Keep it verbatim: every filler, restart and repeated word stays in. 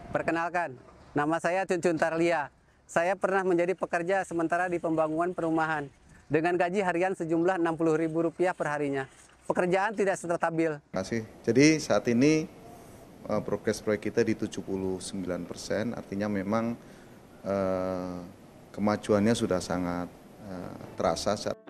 Perkenalkan, nama saya Cuncun Tarlia. Saya pernah menjadi pekerja sementara di pembangunan perumahan dengan gaji harian sejumlah enam puluh ribu rupiah per harinya. Pekerjaan tidak stabil. Terima kasih. Jadi saat ini uh, progres proyek kita di tujuh puluh sembilan persen, artinya memang uh, kemajuannya sudah sangat uh, terasa.